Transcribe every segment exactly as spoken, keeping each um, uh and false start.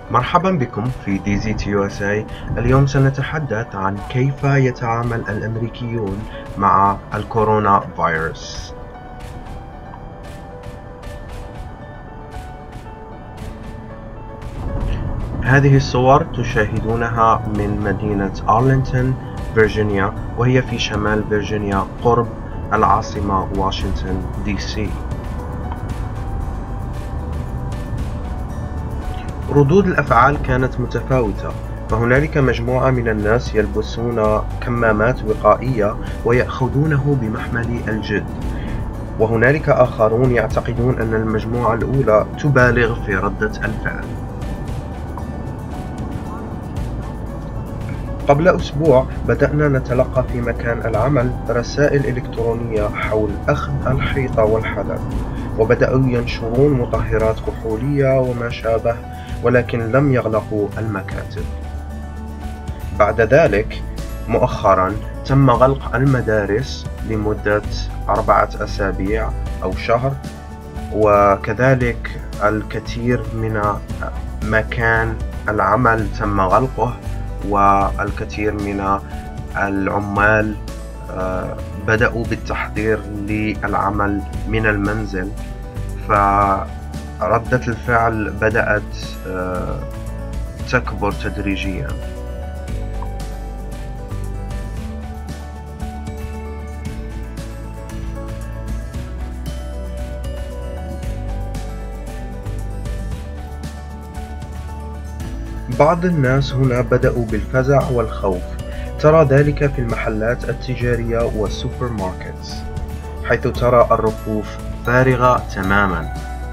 مرحبا بكم في دي زي تي يو اس اي. اليوم سنتحدث عن كيف يتعامل الأمريكيون مع الكورونا فيروس. هذه الصور تشاهدونها من مدينة أرلينغتون فيرجينيا، وهي في شمال فيرجينيا قرب العاصمة واشنطن دي سي. ردود الأفعال كانت متفاوتة، فهنالك مجموعة من الناس يلبسون كمامات وقائية ويأخذونه بمحمل الجد، وهنالك آخرون يعتقدون أن المجموعة الأولى تبالغ في ردة الفعل. قبل أسبوع بدأنا نتلقى في مكان العمل رسائل إلكترونية حول أخذ الحيطة والحذر، وبدأوا ينشرون مطهرات كحولية وما شابه، ولكن لم يغلقوا المكاتب. بعد ذلك مؤخرا تم غلق المدارس لمدة أربعة أسابيع أو شهر، وكذلك الكثير من مكان العمل تم غلقه، والكثير من العمال بدأوا بالتحضير للعمل من المنزل، فردة الفعل بدأت تكبر تدريجيا. بعض الناس هنا بدأوا بالفزع والخوف، ترى ذلك في المحلات التجارية والسوبر ماركتس، حيث ترى الرفوف فارغة تماما.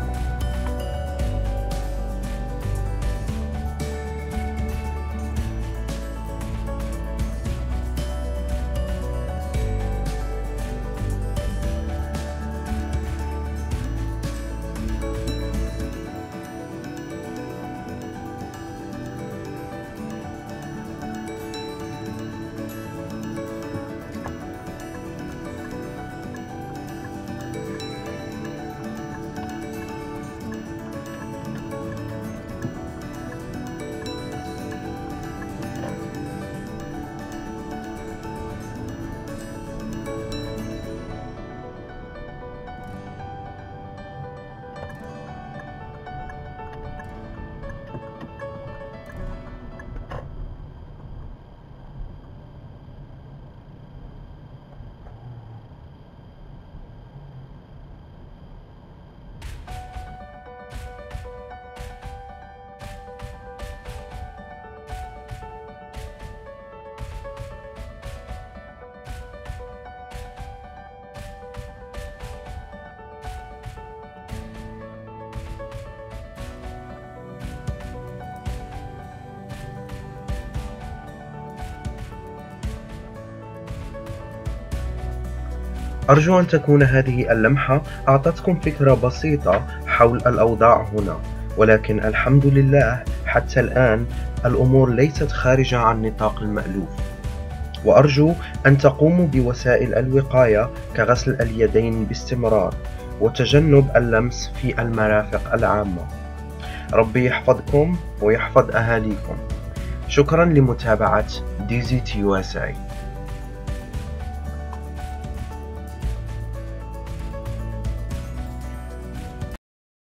أرجو أن تكون هذه اللمحة أعطتكم فكرة بسيطة حول الأوضاع هنا، ولكن الحمد لله حتى الآن الأمور ليست خارجة عن نطاق المألوف، وأرجو أن تقوموا بوسائل الوقاية كغسل اليدين باستمرار وتجنب اللمس في المرافق العامة. ربي يحفظكم ويحفظ أهاليكم. شكرا لمتابعة دي زي تي يو اس اي.